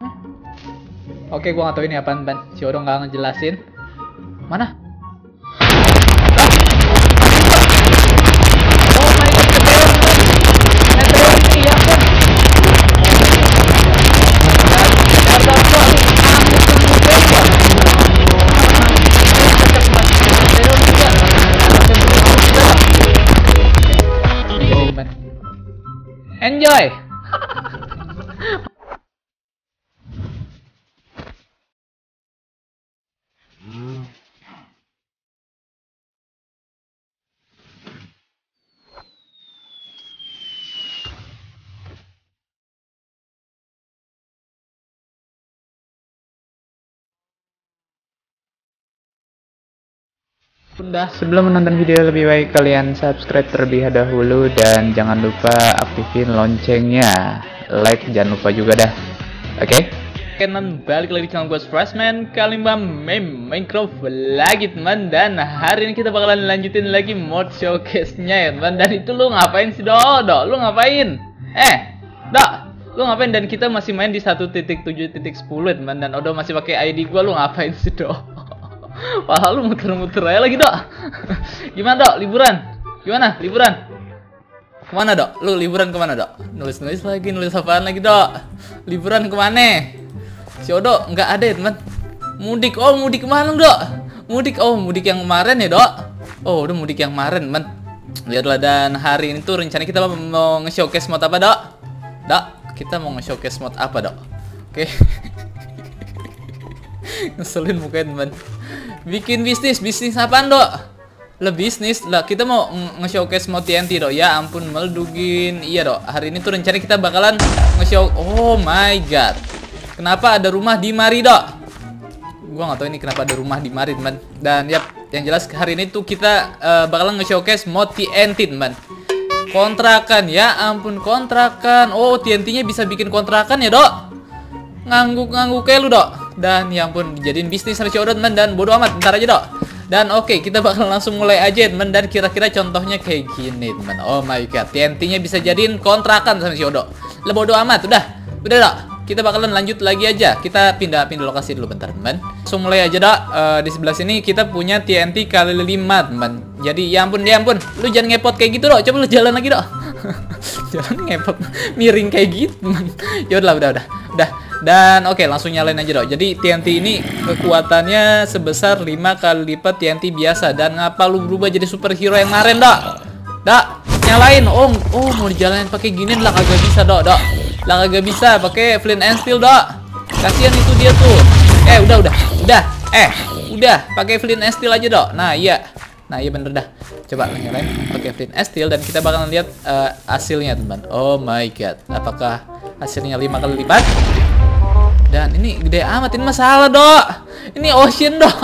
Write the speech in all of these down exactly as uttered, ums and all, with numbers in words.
Oke, gua nggak tahu ini apaan, Ban. Si Odo nggak ngejelasin. Mana? Oh my god, keteruan, Ban. Keteruan ini ya, Ban. Enjoy. Bunda, sebelum menonton video lebih baik kalian subscribe terlebih dahulu dan jangan lupa aktifin loncengnya. Like jangan lupa juga dah. Oke? Okay? Oke, teman, balik lagi di channel gue Freshman. Kali ini main Minecraft lagi, teman. Dan hari ini kita bakalan lanjutin lagi mod showcase-nya ya, teman. Dan itu lu ngapain sih, Dok? Dok, lu ngapain? Eh, Dok, lu ngapain? Dan kita masih main di satu titik tujuh titik sepuluh, teman. Dan Odo masih pakai I D gua, lu ngapain sih, Dok? Wah, lu muter-muter aja lagi, Dok. Gimana, Dok? Liburan? Gimana? Liburan? Kemana, Dok? Lu liburan kemana, Dok? Nulis-nulis lagi, nulis apaan lagi, Dok? Liburan kemana? Si Odo nggak ada ya, teman. Mudik. Oh, mudik kemana, Dok? Mudik. Oh, mudik yang kemarin ya, Dok? Oh, udah mudik yang kemarin, teman. Lihatlah, dan hari ini tuh rencana kita mau nge-showcase mod apa, Dok? Dok, kita mau nge-showcase mod apa, Dok? Oke. Ngeselin mukanya, teman. Bikin bisnis, bisnis apaan, Dok? Lah bisnis lah, kita mau nge-showcase mod T N T, Dok. Ya ampun, meledugin. Iya, Dok. Hari ini tuh rencana kita bakalan nge-show. Oh my god. Kenapa ada rumah di mari, Dok? Gua nggak tahu ini kenapa ada rumah di mari, teman. Dan yap, yang jelas hari ini tuh kita uh, bakalan nge-showcase mod T N T, teman. Kontrakan, ya ampun, kontrakan. Oh, T N T-nya bisa bikin kontrakan ya, Dok? Ngangguk-ngangguk kayak lu, Dok. Dan ya ampun, dijadiin bisnis sama si Odo, teman. Dan bodo amat, ntar aja, Dok. Dan oke, okay, kita bakal langsung mulai aja, teman. Dan kira-kira contohnya kayak gini, teman. Oh my god, T N T-nya bisa jadiin kontrakan sama si Odo. Lah bodo amat, udah. Udah, Dok. Kita bakalan lanjut lagi aja. Kita pindah-pindah lokasi dulu bentar, teman. Langsung mulai aja, Dok. Uh, di sebelah sini kita punya T N T kali lima, teman. Jadi ya ampun, ya ampun. Lu jangan ngepot kayak gitu, Dok. Coba lu jalan lagi, Dok. Jalan ngepot miring kayak gitu, teman. Ya udah, udah, udah. Udah. Dan oke, okay, langsung nyalain aja, Dok. Jadi T N T ini kekuatannya sebesar lima kali lipat T N T biasa. Dan ngapa lu berubah jadi superhero yang kemarin, Dok? Dok, nyalain. Oh, oh mau dijalanin pakai gini lah kagak bisa, Dok, Dok. Lah kagak bisa pakai flint and steel, Dok. Kasihan itu dia tuh. Eh, udah, udah. Udah. Eh, udah, pakai flint and steel aja, Dok. Nah, iya. Nah, iya bener dah. Coba nyalain pakai flint and steel dan kita bakalan lihat uh, hasilnya, teman. Oh my god. Apakah hasilnya lima kali lipat? Dan ini gede amat, ini masalah, Dok. Ini ocean, Dok.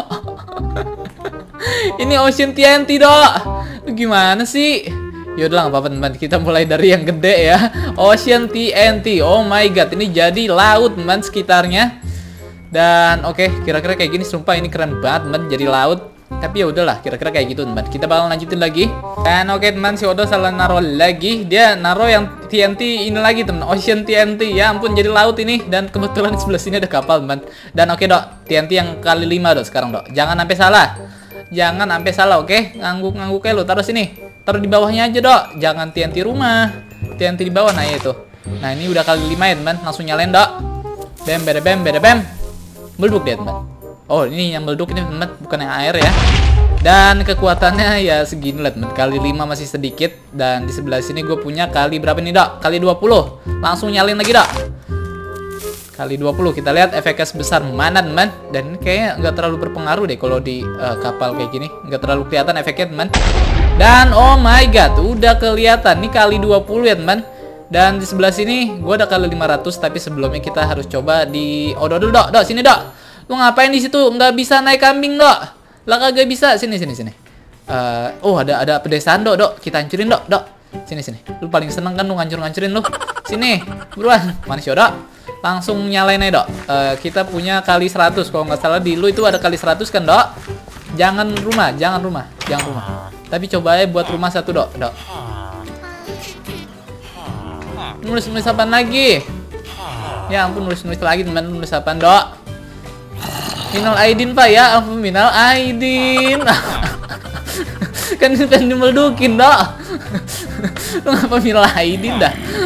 Ini ocean T N T, Dok. Gimana sih? Yaudah, nggak apa-apa, teman. Kita mulai dari yang gede ya. Ocean T N T. Oh my god, ini jadi laut, teman, sekitarnya. Dan oke, okay, kira-kira kayak gini. Sumpah ini keren banget, teman. Jadi laut. Tapi ya udahlah, kira-kira kayak gitu, teman. Kita bakal lanjutin lagi. Dan oke, okay, teman, si Odo salah naruh lagi. Dia naruh yang T N T ini lagi, teman. Ocean T N T. Ya ampun, jadi laut ini. Dan kebetulan di sebelah sini ada kapal, teman. Dan oke, okay, Dok. T N T yang kali lima, Dok, sekarang, Dok. Jangan sampai salah. Jangan sampai salah, oke? Okay? Ngangguk-ngangguk kayak lu. Taruh sini. Taruh di bawahnya aja, Dok. Jangan T N T rumah. T N T di bawah, nah itu. Nah, ini udah kali lima ya, teman. Langsung nyalain, Dok. Bam, beda bam, beda bam. Meleduk dia, teman. Oh, ini yang meleduk ini, teman, bukan yang air ya. Dan kekuatannya ya segini lah, teman. Kali lima masih sedikit. Dan di sebelah sini gue punya kali berapa nih, Dok? Kali dua puluh. Langsung nyalain lagi, Dok. Kali dua puluh. Kita lihat efeknya sebesar mana, teman. Dan ini kayaknya nggak terlalu berpengaruh deh kalau di uh, kapal kayak gini. Nggak terlalu kelihatan efeknya, teman. Dan oh my god, udah kelihatan. Ini kali dua puluh ya, teman. Dan di sebelah sini gue udah kali lima ratus. Tapi sebelumnya kita harus coba di... Oh, Dok, Dok, Dok, sini, Dok. Lu ngapain di situ? Nggak bisa naik kambing, Dok. Lah kagak bisa. Sini, sini, sini. Uh, oh, ada ada pedesaan, Dok, Dok. Kita hancurin, Dok, Dok. Sini, sini. Lu paling seneng kan lu ngancur-ngancurin lu. Sini, buruan. Mana sih, Dok? Langsung nyalain aja, Dok. Uh, kita punya kali seratus. Kalau nggak salah di lu itu ada kali seratus kan, Dok? Jangan rumah, jangan rumah, jangan rumah. Tapi coba aja buat rumah satu, Dok, Dok. Nulis-nulis apaan lagi? Ya ampun, nulis-nulis lagi teman. Nulis apaan, Dok? Minal Aidin, Pak, ya ampun, Minal Aidin. Kan pengen dimeldukin, Dok. Lu ngapa Minal Aidin dah?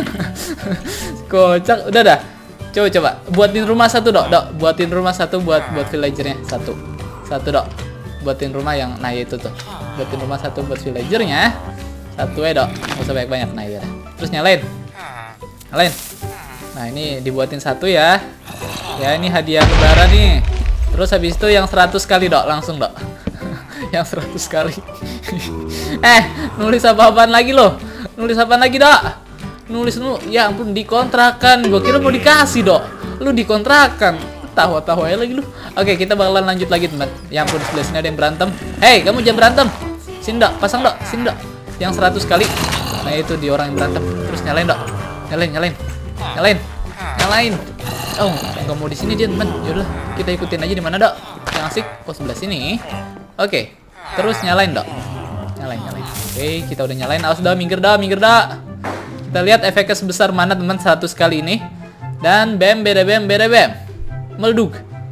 Kocak. Udah dah. Coba coba buatin rumah satu, Dok. Dok, buatin rumah satu buat buat villagernya. Satu. Satu, Dok. Buatin rumah yang nah itu tuh. Buatin rumah satu buat villagernya. Satu ya, Dok. Enggak usah banyak-banyak. Nah, ya. Terus nyalain. Nyalain. Nah, ini dibuatin satu ya. Ya, ini hadiah lebaran nih. Terus habis itu yang seratus kali, Dok. Langsung, Dok. Yang seratus kali. Eh, nulis apa-apaan lagi loh? Nulis apaan lagi, Dok? Nulis lu, ya ampun, dikontrakan. Gua kira mau dikasih, Dok. Lu dikontrakan. Tawa-tawa ya lagi lu. Oke, kita bakalan lanjut lagi, teman. Ya ampun, sebelah sini ada yang berantem. Hei, kamu jangan berantem. Sini, Dok. Pasang, Dok. Sini, Dok. Yang seratus kali. Nah, itu di orang yang berantem. Terus nyalain, Dok. Nyalain, nyalain. Nyalain. Nyalain. Oh, nggak mau di sini dia, teman. Yaudah, kita ikutin aja di mana, Dok. Yang asik. Oh, sebelah sini. Oke. Terus nyalain, Dok. Nyalain, nyalain. Oke, kita udah nyalain. Awas, Dok. Minggir, Dok. Minggir, Dok. Kita lihat efeknya sebesar mana, teman, seratus kali ini. Dan bam, beda bam, beda bam. Meleduk.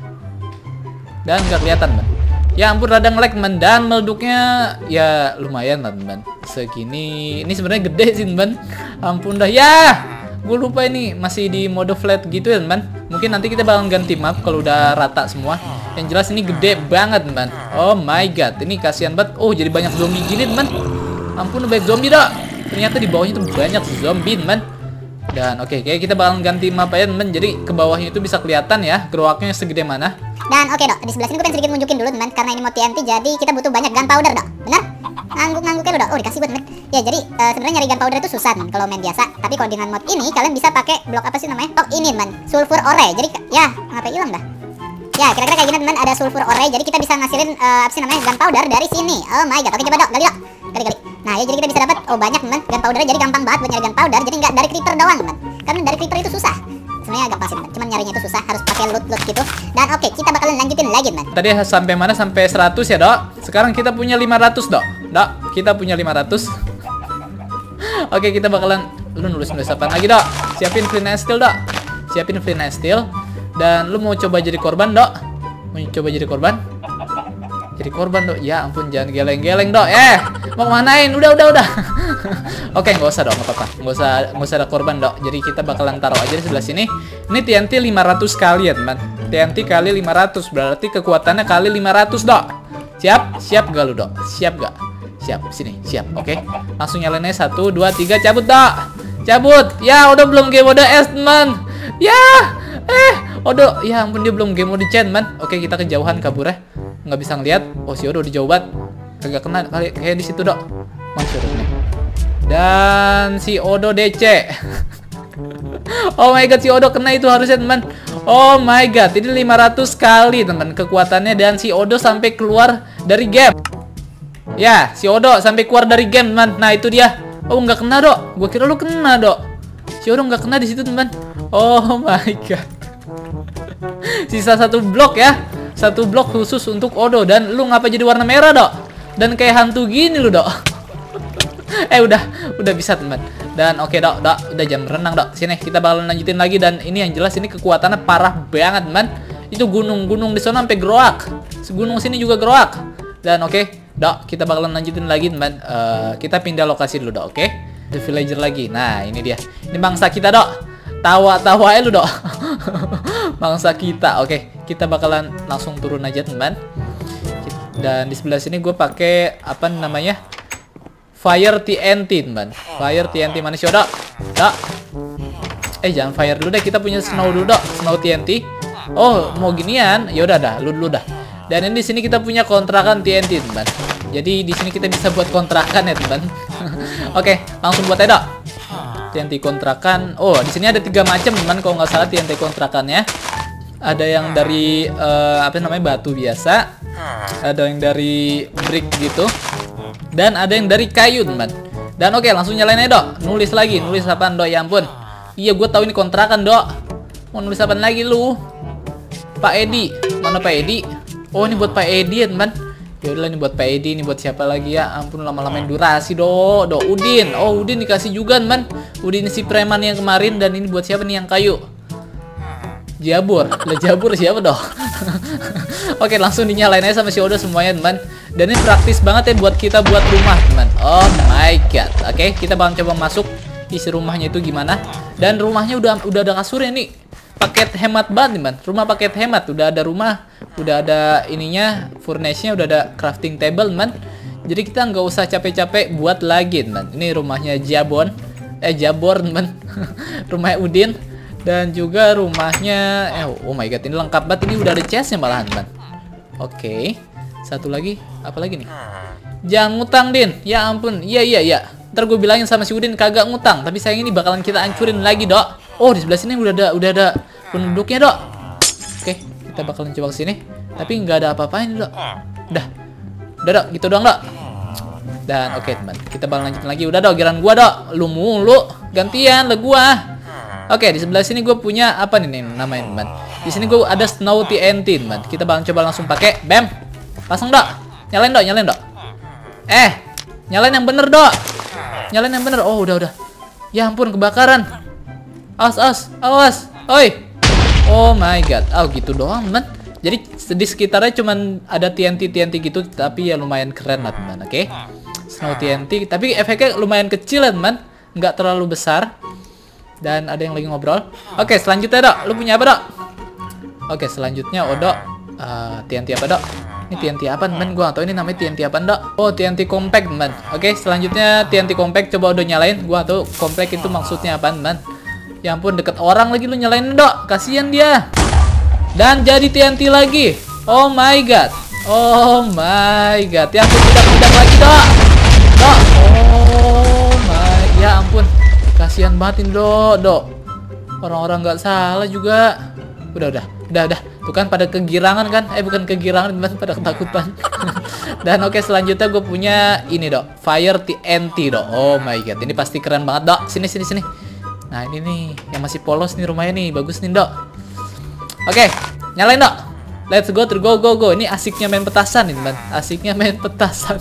Dan nggak kelihatan, teman. Ya ampun, rada nge-lag, teman. Dan meleduknya ya lumayan, teman. Segini. Ini sebenarnya gede sih, teman. Ampun dah. Ya, gue lupa ini masih di mode flat gitu ya, teman. Mungkin nanti kita bakal ganti map kalau udah rata semua. Yang jelas ini gede banget, teman. Oh my god, ini kasihan banget. Oh, jadi banyak zombie gini, teman. Ampun, banyak zombie, Dok. Ternyata di bawahnya tuh banyak zombie, teman. Dan oke, okay, kayak kita bakal ganti map ya, teman. Jadi ke bawahnya itu bisa kelihatan ya gerwaknya segede mana. Dan oke, okay, Dok, di sebelah sini gue pengen sedikit nunjukin dulu, teman, karena ini mau T N T, jadi kita butuh banyak gunpowder, Dok. Bener? Ngangguk-ngangguknya lo, Dok. Oh, dikasih buat, teman. Ya, jadi uh, sebenarnya nyari gunpowder itu susah, teman, kalau main biasa. Tapi kalau dengan mod ini kalian bisa pakai blok apa sih namanya? Oh, ini, teman. Sulfur ore. Jadi ya, ngapain hilang dah? Ya, kira-kira kayak gini, teman. Ada sulfur ore, jadi kita bisa ngasilin uh, apa sih namanya? Gunpowder dari sini. Oh my god. Oke, coba, Dok. Gali, Dok. Gali-gali. Nah, ya jadi kita bisa dapat oh banyak, teman. Gunpowder jadi gampang banget buat nyari gunpowder. Jadi nggak dari creeper doang, teman. Karena dari creeper itu susah. Sebenarnya gampang sih, teman. Cuman nyarinya itu susah, harus pakai loot-loot gitu. Dan oke, okay, kita bakalan lanjutin lagi, teman. Tadi sampai mana? Sampai seratus ya, Dok. Sekarang kita punya lima ratus, Dok. Dok, kita punya lima ratus. Oke, okay, kita bakalan lu nulis-nulis apa lagi, Dok? Siapin flint and steel, Dok. Siapin flint and steel. Dan lu mau coba jadi korban, Dok? Mau coba jadi korban? Jadi korban, Dok. Ya ampun, jangan geleng-geleng, Dok. Eh, mau kemanain? Udah, udah, udah. Oke, nggak usah, Dok. Nggak apa-apa. Nggak usah, nggak usah ada korban, Dok. Jadi kita bakalan taruh aja di sebelah sini. Ini T N T lima ratus kali ya, teman. T N T kali lima ratus. Berarti kekuatannya kali lima ratus, Dok. Siap? Siap gak lu, Dok? Siap gak? Siap. Sini. Siap. Oke. Langsung nyalainnya. Satu, dua, tiga. Cabut, Dok. Cabut. Ya, udah belum game mode S, teman. Ya. Eh. Odo. Ya ampun, dia belum game mode chat, man. Oke, kita kejauhan kabur ya. Nggak bisa ngeliat. Oh, si Odo di jauh banget. Kagak kena kali kayak di situ, Dok. Mana si Odo ini? Dan si Odo D C. Oh my god, si Odo kena itu harusnya, teman. Oh my god, ini lima ratus kali, teman, kekuatannya. Dan si Odo sampai keluar dari game. Ya, si Odo sampai keluar dari game, teman. Nah, itu dia. Oh, nggak kena, Dok. Gua kira lu kena, Dok. Si Odo nggak kena di situ, teman. Oh my god. Sisa satu blok ya. Satu blok khusus untuk Odo. Dan lu ngapa jadi warna merah, Dok? Dan kayak hantu gini lu, Dok. Eh, udah. Udah bisa, teman. Dan oke, okay, Dok. Dok, udah jam renang, Dok. Sini, kita bakalan lanjutin lagi. Dan ini yang jelas, ini kekuatannya parah banget, teman. Itu gunung-gunung di sana sampai geroak. Gunung sini juga geroak. Dan oke, okay, Dok, kita bakalan lanjutin lagi, teman. Uh, kita pindah lokasi dulu, Dok. Oke, okay? The villager lagi. Nah, ini dia. Ini bangsa kita, Dok. Tawa-tawa lu, Dok. Bangsa kita. Oke, kita bakalan langsung turun aja, teman. Dan di sebelah sini gue pakai apa namanya? Fire T N T, teman. Fire T N T mana sih, Dok? Dok. Eh, jangan fire dulu deh. Kita punya snow dulu, Dok. Snow T N T. Oh, mau ginian? Ya udah dah, lu dulu dah. Dan ini di sini kita punya kontrakan T N T, teman. Jadi di sini kita bisa buat kontrakan ya, teman. Oke, langsung buat aja, Dok. T N T kontrakan. Oh, di sini ada tiga macam, teman. Kalau nggak salah T N T kontrakannya. Ada yang dari uh, apa namanya, batu biasa. Ada yang dari brick gitu. Dan ada yang dari kayu, teman. Dan oke, langsung nyalain aja, Dok. Nulis lagi, nulis apaan, Dok? Ya ampun. Iya, gue tahu ini kontrakan, Dok. Mau nulis apaan lagi lu? Pak Edi. Mana Pak Edi? Oh, ini buat Pak Edi ya, teman. Ya udah, ini buat Pak Edi, ini buat siapa lagi ya? Ampun, lama-lamain durasi, Dok. Dok, Udin. Oh, Udin dikasih juga, teman. Udin si preman yang kemarin. Dan ini buat siapa nih yang kayu? Jabur, le Jabur siapa dong? Oke, langsung dinyalain aja sama si Odo semuanya, teman. Dan ini praktis banget ya buat kita buat rumah, teman. Oh my god. Oke, kita bakal coba masuk isi rumahnya itu gimana. Dan rumahnya udah udah ada kasurnya nih. Paket hemat banget, teman. Rumah paket hemat, udah ada rumah, udah ada ininya, furnace-nya, udah ada crafting table, teman. Jadi kita nggak usah capek-capek buat lagi, teman. Ini rumahnya Jabon. Eh, Jabor, teman. Rumahnya Udin. Dan juga rumahnya, eh, oh my god, ini lengkap banget. Ini udah ada chestnya malahan, teman. Oke, satu lagi, apa lagi nih? Jangan ngutang, Din. Ya ampun, iya iya iya. Ntar gue bilangin sama si Udin kagak ngutang. Tapi sayang ini bakalan kita hancurin lagi, Dok. Oh, di sebelah sini udah ada, udah ada penduduknya, Dok. Oke, kita bakalan coba ke sini. Tapi nggak ada apa-apain, Dok. Udah, udah, Dok, gitu doang, Dok. Dan oke, teman, kita bakal lanjutin lagi. Udah, Dok, giliran gua, Dok. Lu mulu, gantian lah gua. Oke, di sebelah sini gue punya apa nih, nih namanya, teman. Di sini gue ada Snow T N T, teman. Kita bakal coba langsung pakai. Bam. Pasang, Dok. Nyalain, Dok, nyalain, Dok. Eh, nyalain yang bener, Dok. Nyalain yang bener. Oh, udah, udah. Ya ampun, kebakaran. Awas, awas, awas. Oi. Oh my god. Oh, gitu doang, teman. Jadi di sekitarnya cuman ada T N T T N T gitu, tapi ya lumayan keren lah, teman. Oke. Snow T N T, tapi efeknya lumayan kecil, teman. Nggak terlalu besar. Dan ada yang lagi ngobrol. Oke, selanjutnya, Dok. Lu punya apa, Dok? Oke, selanjutnya Odo. Uh, T N T apa, Dok? Ini T N T apa, teman? Gua nggak tahu ini namanya T N T apa, Dok. Oh, T N T compact, teman. Oke, selanjutnya T N T compact. Coba Odo nyalain. Gua tahu compact itu maksudnya apa, teman. Ya ampun, deket orang lagi lu nyalain, Dok. Kasihan dia. Dan jadi T N T lagi. Oh my god. Oh my god. Ya ampun, budak-budak lagi, Dok. Dok. Oh my. Ya ampun. Kasihan banget ini, Dok, Dok. Orang-orang nggak salah juga. Udah, udah, udah, udah. Tuh kan pada kegirangan kan? Eh, bukan kegirangan, teman, pada ketakutan. Dan oke, selanjutnya gue punya ini, Dok. Fire T N T, Dok. Oh my god, ini pasti keren banget, Dok. Sini, sini, sini. Nah, ini nih yang masih polos nih rumahnya nih. Bagus nih, Dok. Oke, nyalain, Dok. Let's go, to go, go, go. Ini asiknya main petasan nih, teman. Asiknya main petasan.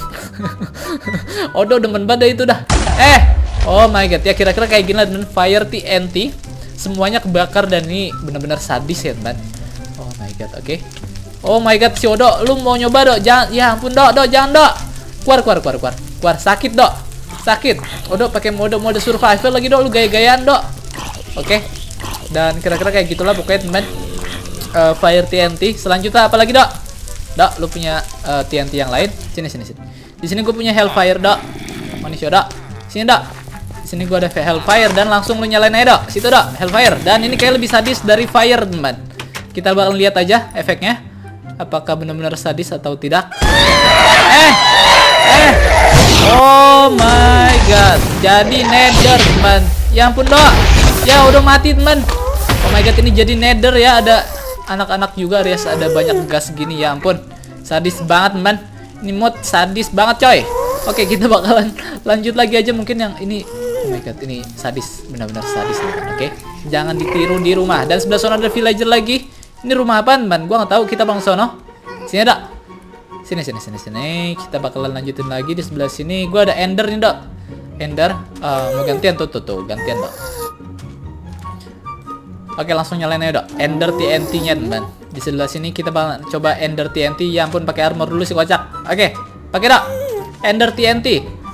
Odo demen banget itu dah. Eh, oh my god, ya kira-kira kayak gini lah, teman. Fire T N T. Semuanya kebakar dan ini benar-benar sadis ya, teman. Oh my god, oke. Okay. Oh my god, si Odo, lu mau nyoba, Dok? Jangan, ya ampun, Dok, Dok, jangan, Dok. Keluar, keluar, keluar, keluar. Keluar, sakit, Dok. Sakit. Odo pakai mode mode survival lagi, Dok. Lu gaya-gayaan, Dok. Oke. Okay. Dan kira-kira kayak gitulah pokoknya, teman. Uh, Fire T N T. Selanjutnya apa lagi, Dok? Dok, lu punya uh, T N T yang lain? Sini, sini, sini. Di sini gue punya Hellfire, Dok. Mana sih, Dok? Sini, Dok. Di sini gue ada Hellfire dan langsung lu nyalain aja, Dok. Situ, Dok. Hellfire. Dan ini kayak lebih sadis dari Fire, teman. Kita bakal lihat aja efeknya. Apakah benar-benar sadis atau tidak? Eh, eh. Oh my god. Jadi Nether, teman. Ya ampun, Dok. Ya udah mati, teman. Oh my god, ini jadi Nether ya. Ada anak-anak juga, Rias. Ada banyak gas gini, ya ampun. Sadis banget, teman. Ini mod sadis banget, coy. Oke, kita bakalan lanjut lagi aja mungkin yang ini. Oh my god, ini sadis, benar-benar sadis, teman. Oke, jangan ditiru di rumah. Dan sebelah sana ada villager lagi. Ini rumah apaan, teman? Gua nggak tahu. Kita bang sono. Sini, Dok. Sini, sini, sini, sini. Kita bakalan lanjutin lagi di sebelah sini. Gua ada Ender nih, Dok. Ender, uh, mau gantian tuh, tuh, tuh, gantian, Dok. Oke, langsung nyalain aja, Dok. Ender T N T-nya, teman. Di sebelah sini kita bakal coba Ender T N T. Ya ampun, pakai armor dulu sih, kocak. Oke, pakai, Dok. Ender T N T.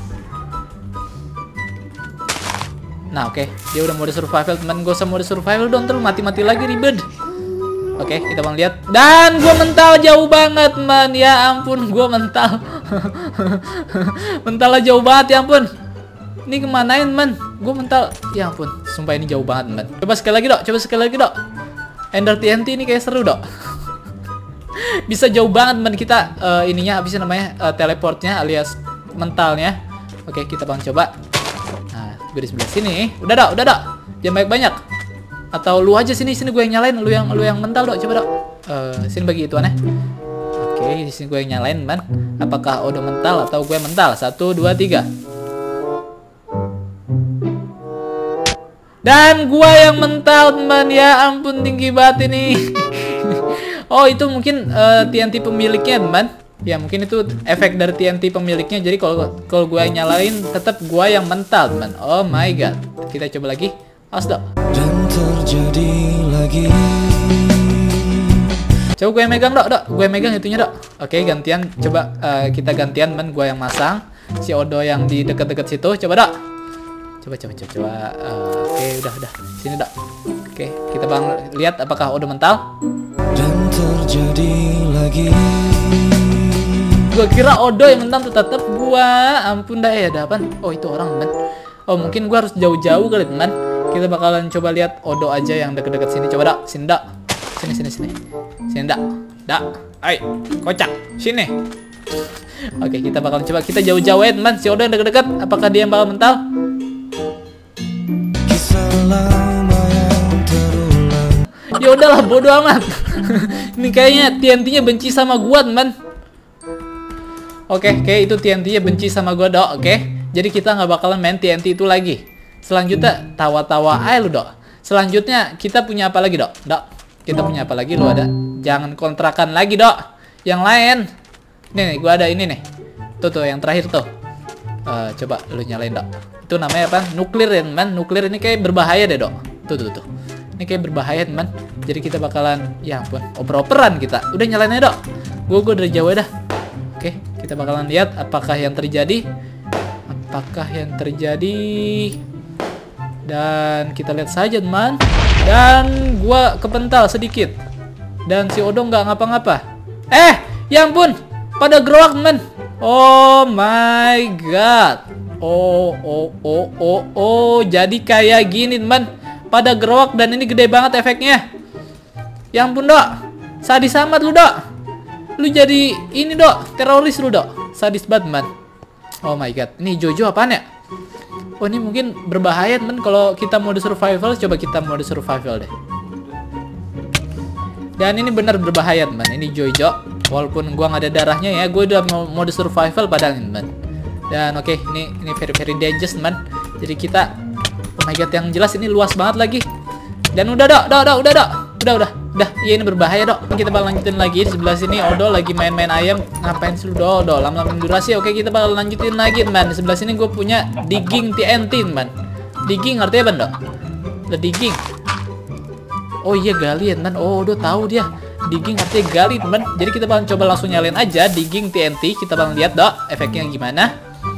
Nah, oke. Dia udah mode survival, teman. Gak usah mode survival dong, terus mati-mati lagi, ribet. Oke, kita bakal lihat. Dan gue mental jauh banget, teman. Ya ampun, gue mental. Mentalnya jauh banget, ya ampun. Ini kemanain, man? Gue mental. Ya ampun, sumpah ini jauh banget, man. Coba sekali lagi, Dok. Coba sekali lagi, Dok. Ender T N T ini kayak seru, Dok. Bisa jauh banget, man. Kita uh, ininya apa sih namanya? Uh, teleportnya alias mentalnya. Oke, kita bakal coba. Nah, gue di sebelah sini. Udah, Dok. Udah, Dok. Jangan banyak-banyak. Atau lu aja sini, sini gue yang nyalain. Lu yang lu yang mental, Dok. Coba, Dok. Uh, sini bagi itu aneh. Oke, di sini gue yang nyalain, man. Apakah Odo mental atau gue mental? Satu, dua, tiga. Dan gua yang mental, teman. Ya ampun, tinggi banget ini. Oh, itu mungkin uh, T N T pemiliknya, teman. Ya, mungkin itu efek dari T N T pemiliknya. Jadi kalau kalau gua yang nyalain, tetap gua yang mental, teman. Oh my god. Kita coba lagi. Awas, Dok. terjadi lagi. Coba gue yang megang dok, dok, gue yang megang itunya dok. Oke, gantian, coba uh, kita gantian men, gue yang masang, si Odo yang di deket-deket situ, coba dok. Coba, coba, coba, coba. Uh, Oke, udah, udah, sini dok. Oke, kita bang lihat apakah Odo mental. Dan terjadi lagi. Gue kira Odo yang mental tuh, tetap gua, ampun dah ya, ada apaan? Oh itu orang men. Oh mungkin gua harus jauh-jauh kali teman. Kita bakalan coba lihat Odo aja yang deket-deket sini. Coba dok, sini dok. Sini sini sini. Sini dak. Dak. Ai, kocak. Sini. Oke, kita bakalan coba kita jauh-jauh ya teman. Si Odo yang deket-deket, apakah dia yang bakal mental? Kisah lama yang terulang. Ya udahlah, bodo amat. Ini kayaknya T N T-nya benci sama gua teman. Oke, oke itu T N T-nya benci sama gua dok. Oke, jadi kita nggak bakalan main T N T itu lagi. Selanjutnya tawa-tawa aja lu dok. Selanjutnya kita punya apa lagi dok? Dok, kita punya apa lagi? Lu ada? Jangan kontrakan lagi dok. Yang lain. Nih, nih gua ada ini nih. Tuh tuh yang terakhir tuh. Uh, coba lu nyalain dok. Itu namanya apa? Nuklir ya teman. Nuklir ini kayak berbahaya deh dok. Tuh tuh tuh. Ini kayak berbahaya teman. Jadi kita bakalan, ya ampun, oper-operan kita. Udah nyalain aja dok. Gue gue dari jauh dah. Oke, kita bakalan lihat apakah yang terjadi. Apakah yang terjadi. Dan kita lihat saja teman. Dan gue kepental sedikit. Dan si Odo nggak ngapa-ngapa. Eh, ya ampun, pada gerowak teman. Oh my god. Oh, oh, oh, oh, oh. Jadi kayak gini teman. Pada gerowak dan ini gede banget efeknya. Ya ampun dok, sadis amat lu dok. Lu jadi ini dok, teroris lu dok. Sadis banget man. Oh my god, ini Jojo apaan ya? Oh ini mungkin berbahaya teman kalau kita mode survival. Coba kita mode survival deh. Dan ini benar berbahaya teman. Ini Jojo, walaupun gua nggak ada darahnya ya, gue udah mode survival padahal teman. Dan oke, okay, ini ini very very dangerous teman. Jadi kita, oh my god, yang jelas ini luas banget lagi. Dan udah dok, dok, dok, udah dok, udah, udah, udah. Iya ini berbahaya dok. Kita bakal lanjutin lagi di sebelah sini. Odo lagi main-main ayam. Ngapain sih lu dok, dok? Lama-lama durasi. Oke, kita bakal lanjutin lagi teman. Di sebelah sini gue punya digging T N T teman. Digging artinya apa dok? The digging. Oh iya gali ya teman. Oh Odo tahu dia. Digging artinya gali teman. Jadi kita bakal coba langsung nyalain aja digging T N T. Kita bakal lihat dok efeknya gimana.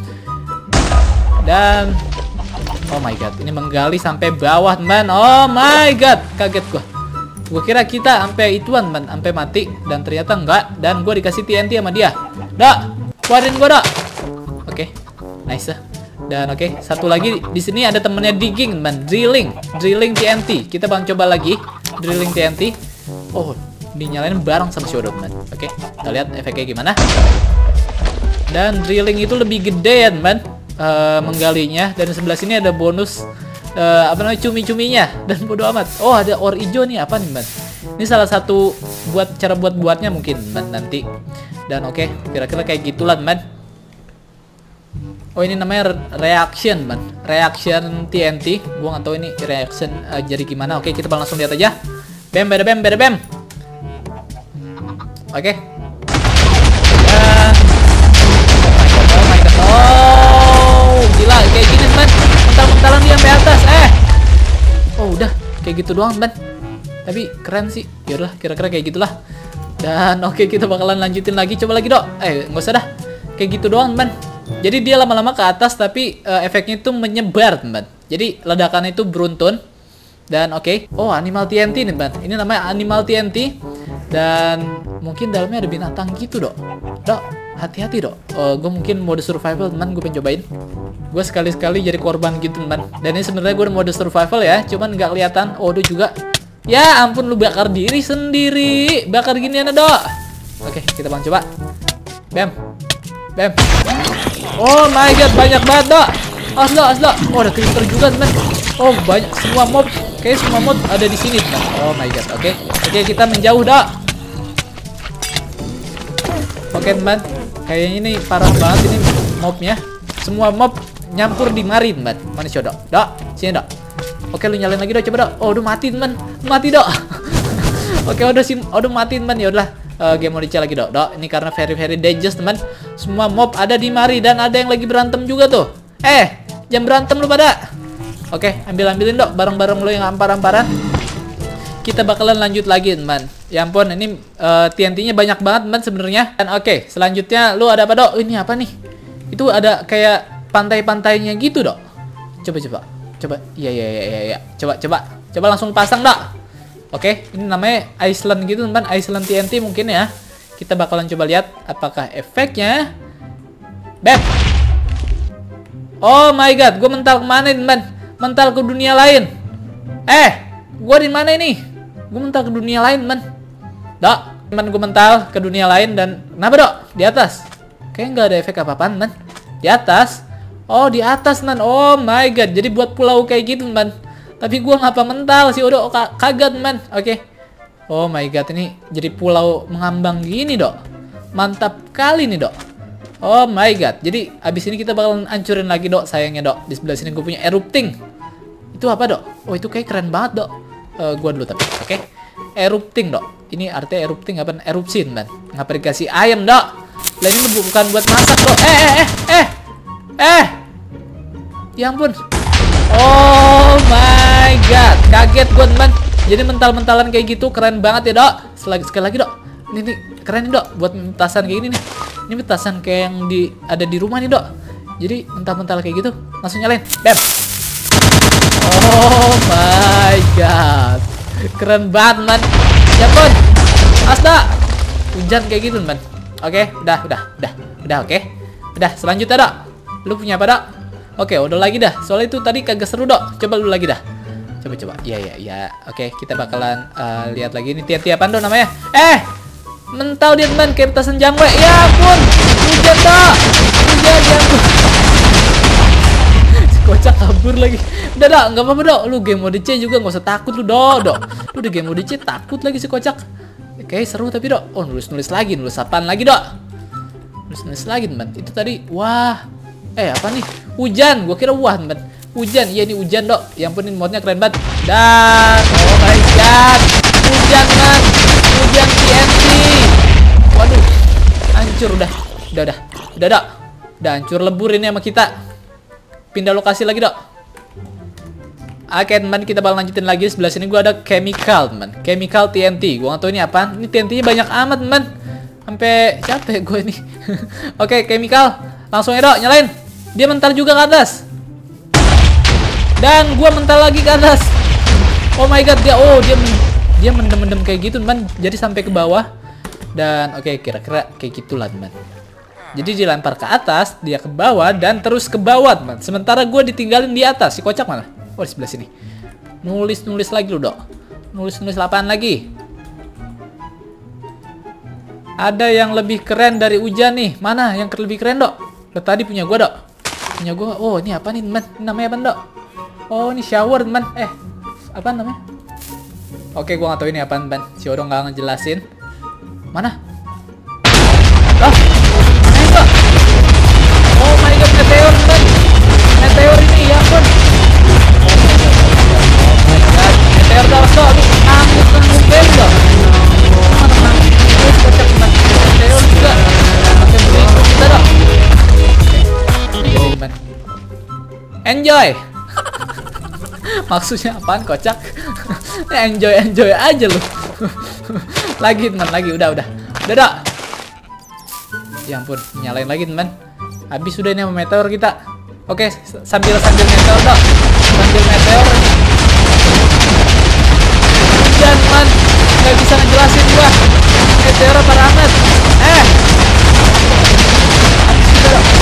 Dan oh my god, ini menggali sampai bawah teman. Oh my god, kaget gua. Gua kira kita sampai ituan teman, sampai mati dan ternyata enggak. Dan gua dikasih T N T sama dia. Dak, keluarin gua dak. Oke, okay. Nice. Dan oke, okay, satu lagi di sini ada temennya digging teman, drilling, drilling T N T. Kita bang coba lagi drilling T N T. Oh, dinyalain bareng sama si Odo teman. Oke, okay, kita lihat efeknya gimana. Dan drilling itu lebih gede ya teman. Uh, menggalinya, dan di sebelah sini ada bonus uh, apa namanya cumi-cuminya. Dan bodo amat. Oh ada ore hijau nih, apa nih man? Ini salah satu buat cara buat buatnya mungkin man nanti. Dan oke, okay, kira-kira kayak gitulah man. Oh ini namanya reaction man, reaction T N T. Gua nggak tahu ini reaction uh, jadi gimana. Oke okay, kita langsung lihat aja. Bam bam bam bam bam. Oke. Okay. Dan oh my god, oh gila kayak gini teman, mental-mentalan dia sampai atas. Eh, oh udah kayak gitu doang teman, tapi keren sih. Yaudah kira-kira kayak gitulah. Dan oke okay, kita bakalan lanjutin lagi, coba lagi dok. Eh nggak usah dah, kayak gitu doang teman. Jadi dia lama-lama ke atas tapi uh, efeknya itu menyebar teman. Jadi ledakannya itu beruntun. Dan oke, okay. Oh animal T N T nih teman, ini namanya animal T N T. Dan mungkin dalamnya ada binatang gitu dok. Dok hati-hati dok, uh, gue mungkin mode survival teman, gue pengen cobain. Gue sekali-sekali jadi korban gitu teman. Dan ini sebenarnya gue mode survival ya, cuman nggak kelihatan. Oh Odo juga. Ya ampun lu bakar diri sendiri, bakar ginian dok. Oke kita bang coba. Bam, bam. Oh my god banyak banget dok. Aslo aslo. Oh ada creeper juga teman. Oh banyak, semua mob, kayak semua mob ada di sini teman. Oh my god. Oke, oke kita menjauh dok. Oke teman. Kayaknya ini parah banget ini mobnya. Semua mob nyampur di mari teman. Mana sih dok? Dok, sini dok. Oke lu nyalain lagi dok, coba dok. Oh udah mati teman, mati dok. Oke udah sim, udah mati teman. Ya udah uh, game mau dicek lagi dok. Dok ini karena very very dangerous teman. Semua mob ada di mari dan ada yang lagi berantem juga tuh. Eh jangan berantem lu pada. Oke, ambil-ambilin dok barang-barang lo yang ampar-amparan. Kita bakalan lanjut lagi teman. Ya ampun, ini uh, T N T-nya banyak banget teman sebenarnya. Dan oke, okay, selanjutnya lu ada apa dok? Ini apa nih? Itu ada kayak pantai-pantainya gitu dok. Coba coba, coba. Iya iya iya iya. Coba coba, coba langsung pasang dok. Oke, okay, ini namanya Iceland gitu teman. Iceland T N T mungkin ya. Kita bakalan coba lihat apakah efeknya. Bam. Oh my god, gue mental kemana teman? Mental ke dunia lain. Eh, gue di mana ini? Gue mental ke dunia lain, man. Dok, teman gue mental ke dunia lain dan kenapa, dok? Di atas. Kayaknya nggak ada efek apa-apaan, man. Di atas. Oh, di atas, man. Oh my god. Jadi buat pulau kayak gitu, man. Tapi gue ngapa mental sih, udah kaget, man. Oke. Okay. Oh my god, ini jadi pulau mengambang gini, dok. Mantap kali nih, dok. Oh my god. Jadi abis ini kita bakalan hancurin lagi, dok. Sayangnya, dok. Di sebelah sini gue punya erupting. Itu apa, dok? Oh, itu kayak keren banget, dok. Uh, gua dulu tapi, oke? Okay? Erupting dok. Ini artinya erupting apa? Erupsi man. Ngapa dikasih ayam dok? Lah ini bukan buat masak dok. Eh eh eh eh eh. Ya ampun. Oh my god. Kaget gua teman. Jadi mental-mentalan kayak gitu keren banget ya dok. Sekali, sekali lagi dok. Ini nih keren nih dok. Buat petasan kayak gini nih. Ini petasan kayak yang di ada di rumah nih dok. Jadi mental-mental kayak gitu langsung nyalain. Bam. Oh my god. Keren banget man. Ya pun. Asta. Hujan kayak gitu man. Oke, udah, udah, udah. Udah oke. Udah, selanjutnya dok. Lu punya apa dok? Oke, udah lagi dah. Soalnya itu tadi kagak seru dok. Coba dulu lagi dah. Coba coba. Iya iya iya. Oke, kita bakalan uh, lihat lagi ini T N T apaan dok namanya? Eh. Mental dia man kayak petasan jangwe. Ya ampun. Hujan dok. Hujan ya ampun. Kocak kabur lagi. Udah dok, nggak apa-apa dok. Lu game mode C juga nggak usah takut lu dok, dok. Lu udah game mode C takut lagi si kocak. Oke seru tapi dok. Oh nulis-nulis lagi, nulis apaan lagi dok? Nulis-nulis lagi teman. Itu tadi, wah. Eh apa nih? Hujan. Gua kira wah teman. Hujan. Iya ini hujan dok. Yang penting modnya keren banget. Dan oh my god, hujan man. Hujan T N T. Waduh, hancur udah. Udah udah. Udah dok. Udah hancur lebur ini sama kita. Pindah lokasi lagi dok. Oke teman, kita bakal lanjutin lagi. Sebelah sini gue ada chemical teman. Chemical T N T. Gue gak tau ini apaan. Ini T N T-nya banyak amat teman. Sampai capek gue ini. Oke chemical. Langsung ya dok, nyalain. Dia mental juga ke atas. Dan gue mental lagi ke atas. Oh my god dia. Oh dia men dia mendem-mendem kayak gitu teman. Jadi sampai ke bawah. Dan oke okay, kira-kira kayak gitulah teman. Jadi dilempar ke atas, dia ke bawah dan terus ke bawah, teman. Sementara gue ditinggalin di atas. Si kocak mana? Oh, di sebelah sini. Nulis-nulis lagi lu, dok. Nulis-nulis apaan lagi? Ada yang lebih keren dari hujan nih. Mana yang lebih keren, dok? Lo tadi punya gue, dok. Punya gue. Oh, ini apa nih, teman? Ini namanya apa, dok? Oh, ini shower, teman. Eh, apa namanya? Oke, gue gak tahu ini apaan, teman. Si Odo gak ngejelasin. Mana? Oh, oh my god, meteor teman. Meteor ini ya ampun. Oh my god, meteor dah so, lu angkut nanggung game dong. Mana mana? Terus kocak teman. Meteor juga. Pakai berikut kita dong. Jadi teman. Enjoy. Maksudnya apaan kocak? Enjoy enjoy aja lu. Lagi teman, lagi udah udah. Udah dok. Ya ampun, nyalain lagi teman. Habis sudah ini sama meteor kita. Oke, sambil sambil meteor dok. Sambil meteor. Hujan man, nggak bisa ngejelasin gua. Meteor parah amat. Eh. Habis sudah dok.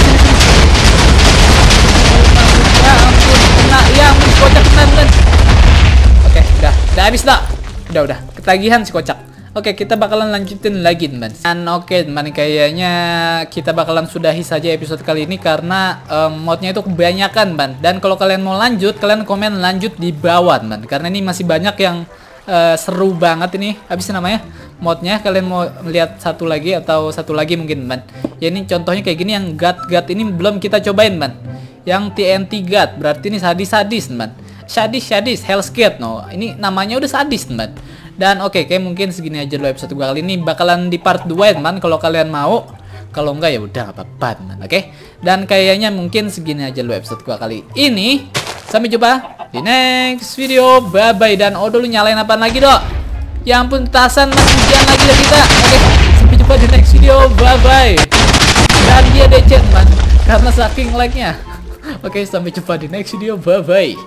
Ya ampun, kena ya ampun si kocak kena teman. Oke, udah, udah habis dok. Udah udah, ketagihan si kocak. Oke, kita bakalan lanjutin lagi teman. Dan oke teman, kayaknya kita bakalan sudahi saja episode kali ini karena um, modnya itu kebanyakan teman. Dan kalau kalian mau lanjut, kalian komen lanjut di bawah teman. Karena ini masih banyak yang uh, seru banget ini. Habis namanya modnya, kalian mau melihat satu lagi atau satu lagi mungkin teman. Ya ini contohnya kayak gini, yang God-God ini belum kita cobain teman. Yang T N T God berarti ini sadis-sadis teman. Sadis-sadis, Hell's Gate no. Ini namanya udah sadis teman. Dan oke, okay, kayak mungkin segini aja dulu episode gua kali ini. Bakalan di part dua teman kalau kalian mau. Kalau enggak ya udah gak apa-apa teman, oke? Okay? Dan kayaknya mungkin segini aja dulu episode gua kali ini. Sampai jumpa di next video. Bye bye. Dan oh dulu nyalain apaan lagi dok? Ya ampun tasan ujian lagi deh kita. Oke, sampai jumpa di next video. Bye bye. Dan dia D C man karena saking like-nya. Oke, sampai jumpa di next video. Bye bye.